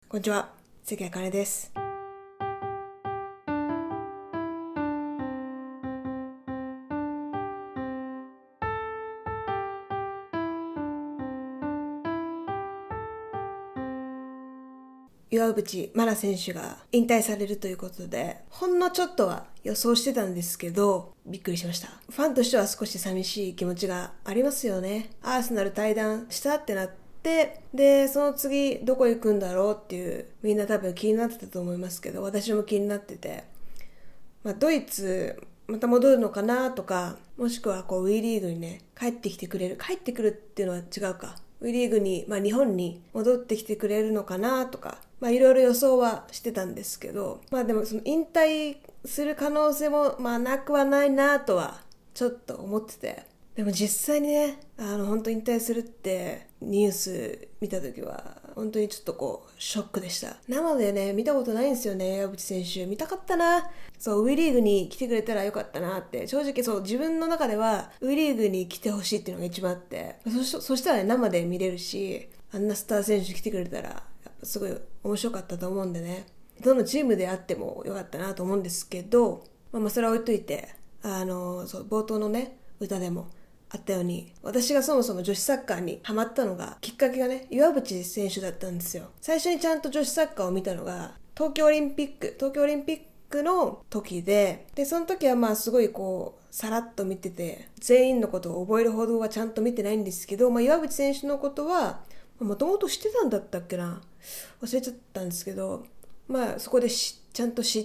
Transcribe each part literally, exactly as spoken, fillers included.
こんにちは、関あかねです。岩渕真奈選手が引退されるということで、ほんのちょっとは予想してたんですけど、びっくりしました。ファンとしては少し寂しい気持ちがありますよね。アーセナル退団したってなって、で、その次どこ行くんだろうっていう、みんな多分気になってたと思いますけど、私も気になってて、まあ、ドイツまた戻るのかなとか、もしくはこう WE リーグにね帰ってきてくれる帰ってくるっていうのは違うか、 WE リーグに、まあ、日本に戻ってきてくれるのかなとか、まあいろいろ予想はしてたんですけど、まあでもその引退する可能性もまあなくはないなとはちょっと思ってて、でも実際にね、あの本当引退するってニュース見た時は本当にちょっとこうショックでした。生でね見たことないんですよね。岩渕選手見たかったな。そう WE リーグに来てくれたらよかったなって、正直そう自分の中では WE リーグに来てほしいっていうのが一番あって、そし、そしたらね生で見れるし、あんなスター選手来てくれたらやっぱすごい面白かったと思うんでね、どのチームであってもよかったなと思うんですけど、まあ、まあそれは置いといて、あのそう冒頭のね歌でもあったように、私がそもそも女子サッカーにハマったのが、きっかけがね岩渕選手だったんですよ。最初にちゃんと女子サッカーを見たのが東京オリンピック東京オリンピックの時で、でその時はまあすごいこうさらっと見てて、全員のことを覚えるほどはちゃんと見てないんですけど、まあ、岩渕選手のことはもともと知ってたんだったっけな、忘れちゃったんですけど、まあそこでしちゃんと知って、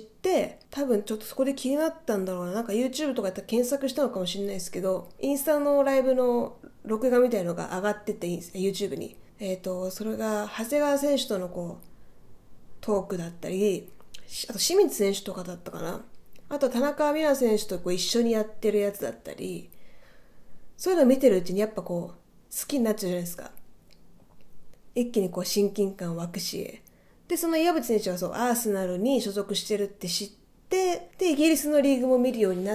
多分ちょっとそこで気になったんだろうな。なんか YouTube とかやったら検索したのかもしれないですけど、インスタのライブの録画みたいのが上がってて YouTube に、えっ、ー、とそれが長谷川選手とのこうトークだったり、あと清水選手とかだったかな、あと田中美南選手とこう一緒にやってるやつだったり、そういうのを見てるうちにやっぱこう好きになっちゃうじゃないですか。一気にこう親近感湧くし、でその岩渕選手はそうアーセナルに所属してるって知って、でイギリスのリーグも見るようになって、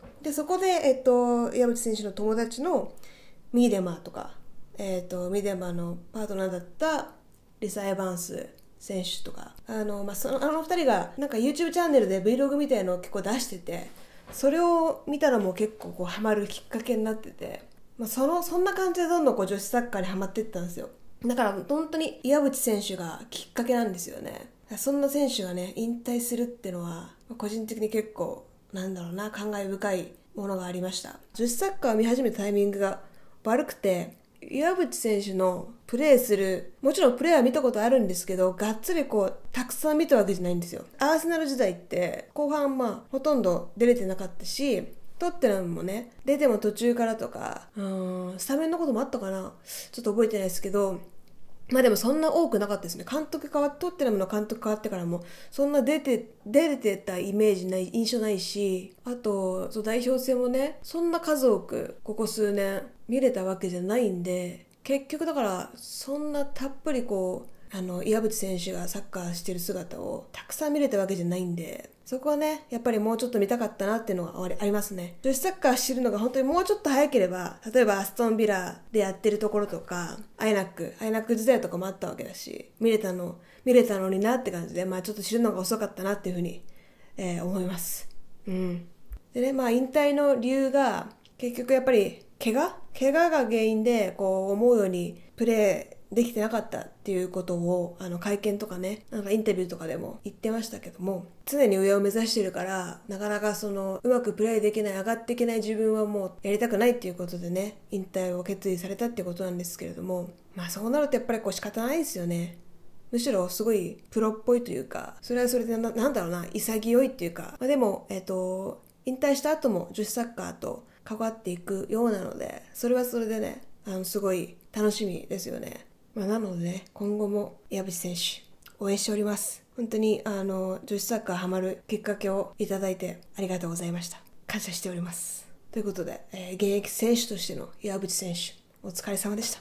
でそこで、えっと、岩渕選手の友達のミーデマーとか、えっと、ミーデマーのパートナーだったリサ・エヴァンス選手とか、あの、まあ、そのあの二人がなんか YouTube チャンネルで Vlog みたいのを結構出してて、それを見たらもう結構こうハマるきっかけになってて、まあ、そのそんな感じでどんどんこう女子サッカーにハマっていったんですよ。だから本当に岩渕選手がきっかけなんですよね。そんな選手がね引退するってのは個人的に結構なんだろうな、感慨深いものがありました。女子サッカーを見始めたタイミングが悪くて、岩渕選手のプレーする、もちろんプレーは見たことあるんですけど、がっつりこうたくさん見たわけじゃないんですよ。アーセナル時代って後半まあほとんど出れてなかったし、トッテナムもね出ても途中からとか、うーんスタメンのこともあったかな、ちょっと覚えてないですけど、まあでもそんな多くなかったですね。監督変わって、トッテナムの監督変わってからもそんな出て出れてたイメージない、印象ないし、あとそう代表戦もねそんな数多くここ数年見れたわけじゃないんで、結局だからそんなたっぷりこうあの岩渕選手がサッカーしてる姿をたくさん見れたわけじゃないんで、そこはねやっぱりもうちょっと見たかったなっていうのがありますね。女子サッカー知るのが本当にもうちょっと早ければ、例えばアストンビラでやってるところとか、アイナックアイナック時代とかもあったわけだし、見れたの見れたのになって感じで、まあちょっと知るのが遅かったなっていうふうに、えー、思います。うんでね、まあ引退の理由が結局やっぱり怪我怪我が原因でこう思うようにプレーできてなかったっていうことをあの会見とかね、なんかインタビューとかでも言ってましたけども、常に上を目指してるからなかなかそのうまくプレーできない、上がっていけない自分はもうやりたくないっていうことでね引退を決意されたっていうことなんですけれども、まあそうなるとやっぱりこう仕方ないですよね。むしろすごいプロっぽいというか、それはそれで な, なんだろうな潔いっていうか、まあ、でもえっ、ー、と引退した後も女子サッカーと関わっていくようなので、それはそれでねあのすごい楽しみですよね。まあ、なのでね今後も岩渕選手応援しております。本当にあの女子サッカーハマるきっかけをいただいてありがとうございました。感謝しております。ということで、えー、現役選手としての岩渕選手お疲れ様でした。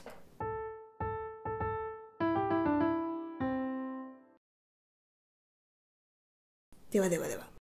ではではでは。